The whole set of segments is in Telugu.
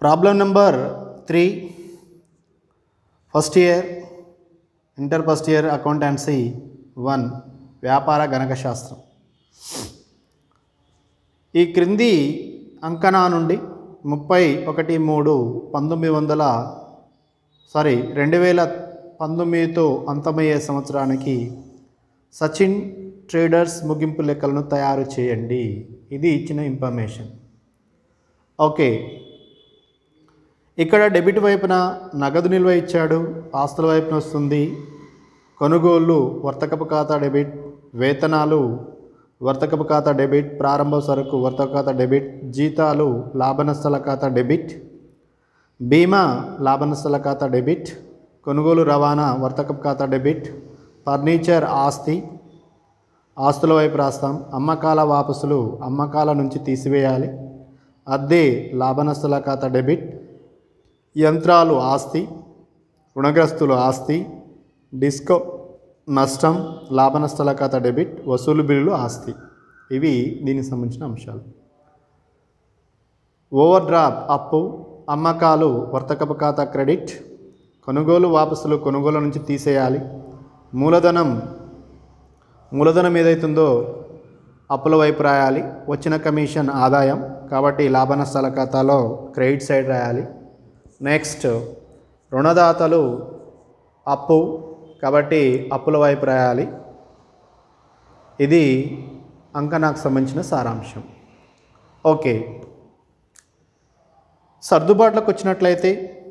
Problem number 3, first year, inter first year accountancy 1, వ్యాపార గణక శాస్త్రం. ఈ క్రింది అంకణా నుండి 2019తో అంతమయ్యే సంవత్సరానికి సచిన్ ట్రేడర్స్ ముగింపు లెక్కలను తయారు చేయండి. ఇది ఇచ్చిన ఇన్ఫర్మేషన్. ఓకే, ఇక్కడ డెబిట్ వైపున నగదు నిల్వ ఇచ్చాడు, ఆస్తుల వైపున వస్తుంది కొనుగోళ్ళు వర్తకపు ఖాతా డెబిట్, వేతనాలు వర్తకపు ఖాతా డెబిట్, ప్రారంభ సరుకు వర్తక ఖాతా డెబిట్, జీతాలు లాభనష్టాల ఖాతా డెబిట్, బీమా లాభనష్టాల ఖాతా డెబిట్, కొనుగోలు రవాణా వర్తకపు ఖాతా డెబిట్, ఫర్నిచర్ ఆస్తుల వైపు రాస్తాం, అమ్మకాల వాపసులు అమ్మకాల నుంచి తీసివేయాలి, అద్దె లాభనష్టాల ఖాతా డెబిట్, యంత్రాలు ఆస్తి, రుణగ్రస్తులు ఆస్తి, డిస్కో నష్టం లాభనష్టాల ఖాతా డెబిట్, వసూలు బిల్లులు ఆస్తి. ఇవి దీనికి సంబంధించిన అంశాలు. ఓవర్ డ్రాఫ్ట్ అప్పు, అమ్మకాలు వర్తకపు ఖాతా క్రెడిట్, కొనుగోలు వాపసులు కొనుగోలు నుంచి తీసేయాలి, మూలధనం ఏదైతుందో అప్పుల వైపు రాయాలి, వచ్చిన కమిషన్ ఆదాయం కాబట్టి లాభనష్టాల ఖాతాలో క్రెడిట్ సైడ్ రాయాలి. నెక్స్ట్ రుణదాతలు అప్పు కాబట్టి అప్పుల వైపు రాయాలి. ఇది అంకణాకు సంబంధించిన సారాంశం. ఓకే, సర్దుబాట్లకు వచ్చినట్లయితే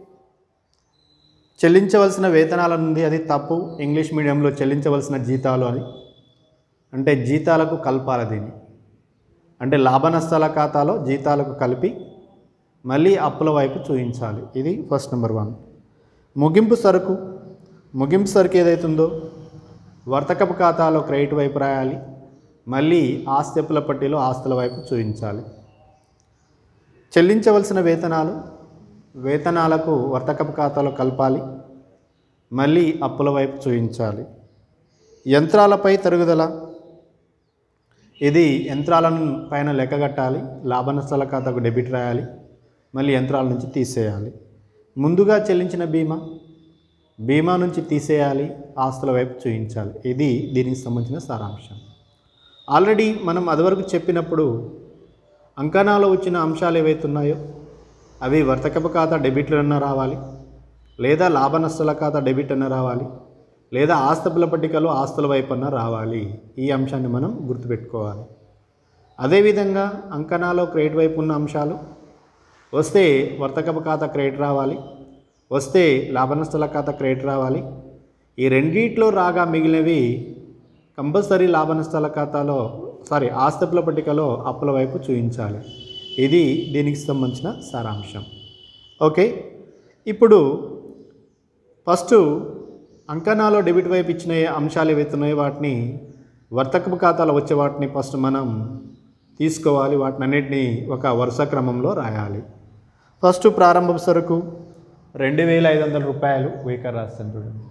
చెల్లించవలసిన వేతనాల నుండి అది తప్పు, ఇంగ్లీష్ మీడియంలో చెల్లించవలసిన జీతాలు అని అంటే జీతాలకు కలపాలి దీన్ని, అంటే లాభనష్టాల ఖాతాలో జీతాలకు కలిపి మళ్ళీ అప్పుల వైపు చూపించాలి. ఇది ఫస్ట్ నెంబర్ 1. ముగింపు సరుకు ఏదైతుందో వర్తకపు ఖాతాలో క్రెడిట్ వైపు రాయాలి, మళ్ళీ ఆస్తి అప్పుల పట్టీలో ఆస్తుల వైపు చూపించాలి. చెల్లించవలసిన వేతనాలకు వర్తకపు ఖాతాలో కలపాలి, మళ్ళీ అప్పుల వైపు చూపించాలి. యంత్రాలపై తరుగుదల, ఇది యంత్రాలను పైన లెక్కగట్టాలి, లాభనష్టాల ఖాతాకు డెబిట్ రాయాలి, మళ్ళీ యంత్రాల నుంచి తీసేయాలి. ముందుగా చెల్లించిన బీమా నుంచి తీసేయాలి, ఆస్తుల వైపు చూపించాలి. ఇది దీనికి సంబంధించిన సారాంశం. ఆల్రెడీ మనం అదివరకు చెప్పినప్పుడు అంకణాలో వచ్చిన అంశాలు ఏవైతే ఉన్నాయో అవి వర్తకపు ఖాతా డెబిట్లు అన్న రావాలి, లేదా లాభనష్టాల ఖాతా డెబిట్ అన్న రావాలి, లేదా ఆస్తుల పట్టికలో ఆస్తుల వైపు అన్న రావాలి. ఈ అంశాన్ని మనం గుర్తుపెట్టుకోవాలి. అదేవిధంగా అంకణాలో క్రెడిట్ వైపు ఉన్న అంశాలు వస్తే వర్తకపు ఖాతా క్రెడిట్ రావాలి, వస్తే లాభనష్టాల ఖాతా క్రెడిట్ రావాలి. ఈ రెండిట్లో రాగా మిగిలినవి కంపల్సరీ లాభనష్టాల ఖాతాలో ఆస్తుల పట్టికలో అప్పుల వైపు చూపించాలి. ఇది దీనికి సంబంధించిన సారాంశం. ఓకే, ఇప్పుడు ఫస్ట్ అంకణాలో డెబిట్ వైపు ఇచ్చిన అంశాలు ఏవైతే ఉన్నాయో వాటిని వర్తకపు ఖాతాలో వచ్చే వాటిని ఫస్ట్ మనం తీసుకోవాలి, వాటిని అన్నిటినీ ఒక వరుస క్రమంలో రాయాలి. ఫస్ట్ ప్రారంభ సరుకు 2500 రూపాయలు వీకర్ రాస్తాను చూడండి.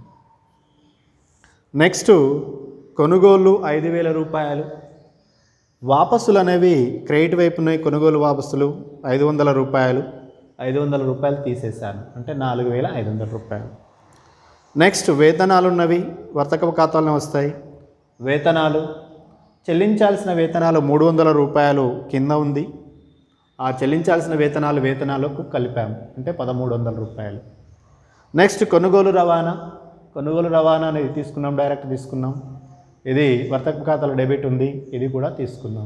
నెక్స్ట్ కొనుగోళ్ళు 5000 రూపాయలు, వాపసులు అనేవి క్రెడిట్ వైపు ఉన్నాయి, కొనుగోలు వాపసులు 500 రూపాయలు, 500 రూపాయలు తీసేశాను అంటే 4500 రూపాయలు. నెక్స్ట్ వేతనాలు ఉన్నవి వర్తకపు ఖాతాలోనే వస్తాయి. వేతనాలు చెల్లించాల్సిన వేతనాలు 300 రూపాయలు కింద ఉంది, ఆ చెల్లించాల్సిన వేతనాలకు కలిపాము అంటే 1300 రూపాయలు. నెక్స్ట్ కొనుగోలు రవాణా అనేది తీసుకున్నాం, డైరెక్ట్ తీసుకున్నాం. ఇది వర్తకపు ఖాతాలో డెబిట్ ఉంది, ఇది కూడా తీసుకున్నాం.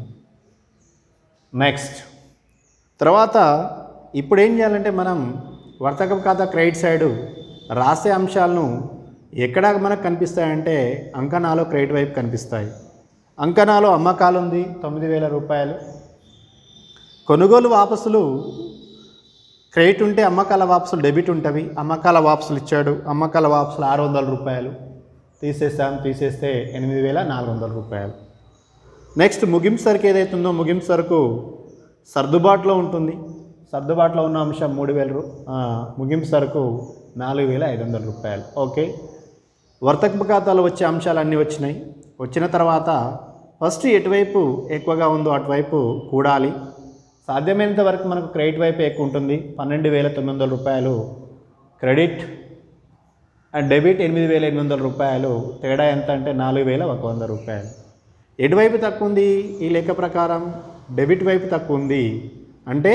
నెక్స్ట్ తర్వాత ఇప్పుడు ఏం చేయాలంటే మనం వర్తకపు ఖాతా క్రెడిట్ సైడు రాసే అంశాలను ఎక్కడ మనకు కనిపిస్తాయంటే అంకణాలో క్రెడిట్ వైపు కనిపిస్తాయి. అంకణాలో అమ్మకాలు ఉంది 9000 రూపాయలు, కొనుగోలు వాపసులు క్రెడిట్ ఉంటే అమ్మకాల వాపసులు డెబిట్ ఉంటవి, అమ్మకాల వాపసులు ఇచ్చాడు, అమ్మకాల వాపసులు 600 రూపాయలు తీసేస్తే 8400 రూపాయలు. నెక్స్ట్ ముగింపు సరుకు ఏదైతుందో ముగింపు సరుకు సర్దుబాటులో ఉంటుంది, సర్దుబాటులో ఉన్న అంశం 3000, ముగింపు సరుకు 4500 రూపాయలు. ఓకే, వర్తకపు ఖాతాలో వచ్చే అంశాలు అన్నీ వచ్చిన తర్వాత ఫస్ట్ ఎటువైపు ఎక్కువగా ఉందో అటువైపు కూడాలి, సాధ్యమైనంత వరకు మనకు క్రెడిట్ వైపు ఎక్కువ ఉంటుంది. 12,900 రూపాయలు క్రెడిట్ అండ్ డెబిట్ 8,800 రూపాయలు. తేడా ఎంత అంటే 4,100 రూపాయలు. ఎటువైపు తక్కువ ఉంది ఈ లెక్క ప్రకారం? డెబిట్ వైపు తక్కువ ఉంది. అంటే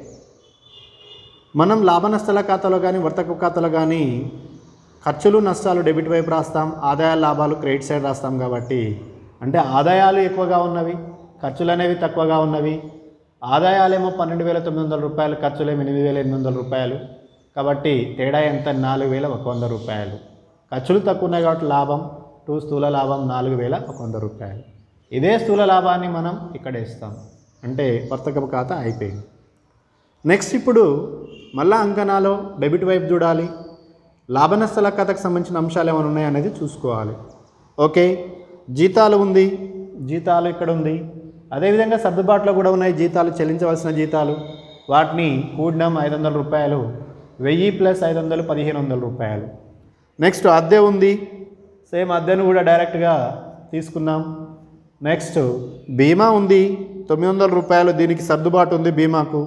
మనం లాభ నష్టాల ఖాతాలో కానీ వర్తక ఖాతాలో కానీ ఖర్చులు నష్టాలు డెబిట్ వైపు రాస్తాం, ఆదాయాల లాభాలు క్రెడిట్ సైడ్ రాస్తాం. కాబట్టి అంటే ఆదాయాలు ఎక్కువగా ఉన్నవి, ఖర్చులు అనేవి తక్కువగా ఉన్నవి. ఆదాయాలేమో 12,900 రూపాయలు, ఖర్చులేమో 8,800 రూపాయలు. కాబట్టి తేడా ఎంత? 4,100 రూపాయలు. ఖర్చులు తక్కువ ఉన్నాయి కాబట్టి లాభం 2 స్థూల లాభం 4,100 రూపాయలు. ఇదే స్థూల లాభాన్ని మనం ఇక్కడ ఇస్తాం. అంటే వర్తకపు ఖాతా అయిపోయింది. నెక్స్ట్ ఇప్పుడు మళ్ళా అంకణాలో డెబిట్ వైపు చూడాలి. లాభ నష్టాల ఖాతాకు సంబంధించిన అంశాలు ఏమైనా ఉన్నాయి అనేది చూసుకోవాలి. ఓకే, జీతాలు ఉంది, జీతాలు ఇక్కడ ఉంది. అదేవిధంగా సర్దుబాటులో కూడా ఉన్నాయి జీతాలు, చెల్లించవలసిన జీతాలు. వాటిని కూడినాం 500 రూపాయలు. 1000 + 500 1,500 రూపాయలు. నెక్స్ట్ అద్దె ఉంది, సేమ్ అద్దెను కూడా డైరెక్ట్గా తీసుకున్నాం. నెక్స్ట్ బీమా ఉంది 900 రూపాయలు. దీనికి సర్దుబాటు ఉంది. బీమాకు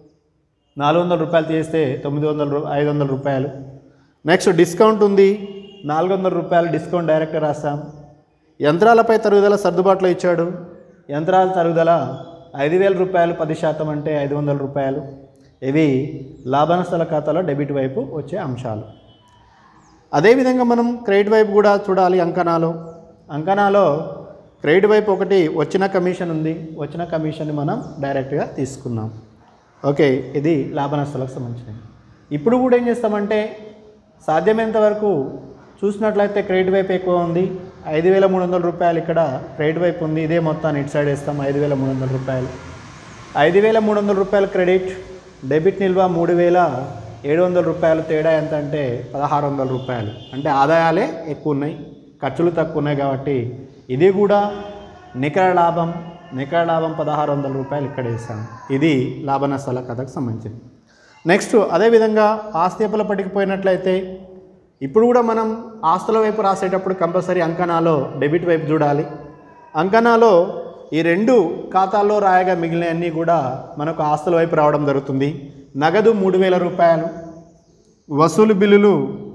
400 రూపాయలు తీస్తే 500 రూపాయలు. నెక్స్ట్ డిస్కౌంట్ ఉంది 400 రూపాయలు. డిస్కౌంట్ డైరెక్ట్గా రాస్తాం. యంత్రాలపై తరుగుదల సర్దుబాటులో ఇచ్చాడు. యంత్రాల తరుగుదల 5,000 రూపాయలు, 10% అంటే 500 రూపాయలు. ఇవి లాభ నష్టాల ఖాతాలో డెబిట్ వైపు వచ్చే అంశాలు. అదేవిధంగా మనం క్రెడిట్ వైపు కూడా చూడాలి. అంకణాలో క్రెడిట్ వైపు ఒకటి వచ్చిన కమిషన్ ఉంది. వచ్చిన కమిషన్ని మనం డైరెక్ట్గా తీసుకున్నాం. ఓకే, ఇది లాభ నష్టాలకు సంబంధించినది. ఇప్పుడు కూడా ఏం చేస్తామంటే సాధ్యమైనంత వరకు చూసినట్లయితే క్రెడిట్ వైపు ఎక్కువ ఉంది. 5,300 రూపాయలు ఇక్కడ క్రెడిట్ వైపు ఉంది. ఇదే మొత్తాన్ని ఇటు సైడ్ వేస్తాం. 5,300 రూపాయలు. 5,300 రూపాయలు క్రెడిట్. డెబిట్ నిల్వ 3,700 రూపాయలు. తేడా ఎంత అంటే 1,600 రూపాయలు. అంటే ఆదాయాలే ఎక్కువ ఉన్నాయి, ఖర్చులు తక్కువ ఉన్నాయి. కాబట్టి ఇది కూడా నికర లాభం 1,600 రూపాయలు ఇక్కడ వేసాం. ఇది లాభ నష్టాల ఖాతాకు సంబంధించింది. నెక్స్ట్ అదేవిధంగా ఆస్తి అప్పుల పట్టుకుపోయినట్లయితే ఇప్పుడు కూడా మనం ఆస్తుల వైపు రాసేటప్పుడు కంపల్సరీ అంకణాలో డెబిట్ వైపు చూడాలి. అంకణాలో ఈ 2 ఖాతాల్లో రాయగా మిగిలినవన్నీ కూడా మనకు ఆస్తుల వైపు రావడం జరుగుతుంది. నగదు 3,000 రూపాయలు, వసూలు బిల్లులు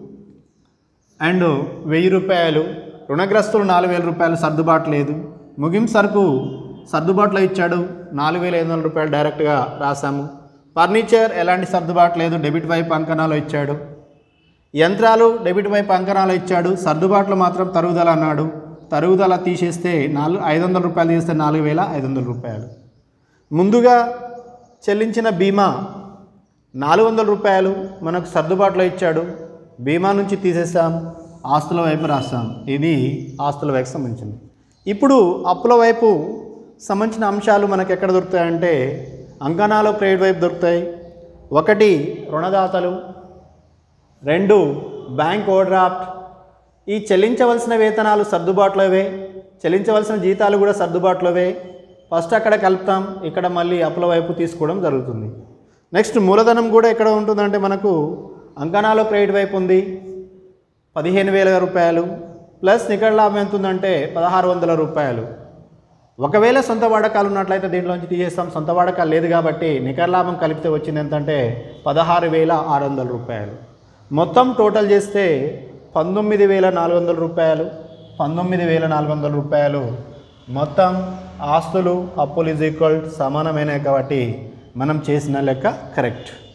అండ్ 1,000 రూపాయలు, రుణగ్రస్తులు 4,000 రూపాయలు, సర్దుబాటు లేదు. ముగింపు సరుకు సర్దుబాటులో ఇచ్చాడు 4,500 రూపాయలు డైరెక్ట్గా రాసాము. ఫర్నిచర్ ఎలాంటి సర్దుబాటు లేదు, డెబిట్ వైపు అంకణాలో ఇచ్చాడు. యంత్రాలు డెబిట్ వైపు అంకణాలో ఇచ్చాడు. సర్దుబాటులో మాత్రం తరుగుదల అన్నాడు. తరుగుదల తీసేస్తే 500 రూపాయలు తీస్తే 4,500 రూపాయలు. ముందుగా చెల్లించిన బీమా 400 రూపాయలు మనకు సర్దుబాటులో ఇచ్చాడు. బీమా నుంచి తీసేసాం, ఆస్తుల వైపు రాస్తాం. ఇది ఆస్తుల వైపు సంబంధించింది. ఇప్పుడు అప్పుల వైపు సంబంధించిన అంశాలు మనకు ఎక్కడ దొరుకుతాయంటే అంకణాలో క్రెడిట్ వైపు దొరుకుతాయి. 1 రుణదాతలు, 2 బ్యాంక్ ఓవర్డ్రాఫ్ట్. ఈ చెల్లించవలసిన వేతనాలు సర్దుబాటులోవే, చెల్లించవలసిన జీతాలు కూడా సర్దుబాటులోవే. ఫస్ట్ అక్కడ కలుపుతాం, ఇక్కడ మళ్ళీ అప్పుల వైపు తీసుకోవడం జరుగుతుంది. నెక్స్ట్ మూలధనం కూడా ఎక్కడ ఉంటుందంటే మనకు అంకణాలో క్రెడిట్ వైపు ఉంది 15,000 రూపాయలు ప్లస్ నికర లాభం ఎంత ఉందంటే 1,600 రూపాయలు. ఒకవేళ సొంత వాడకాలు ఉన్నట్లయితే దీంట్లోంచి తీసేస్తాం. సొంత వాడకాలు లేదు కాబట్టి నికర లాభం కలిపితే వచ్చింది ఎంతంటే 16,600 రూపాయలు. మొత్తం టోటల్ చేస్తే 19,400 రూపాయలు. 19,400 రూపాయలు మొత్తం ఆస్తులు అప్పులు ఈజ్ ఈక్వల్ సమానమైనవి కాబట్టి మనం చేసిన లెక్క కరెక్ట్.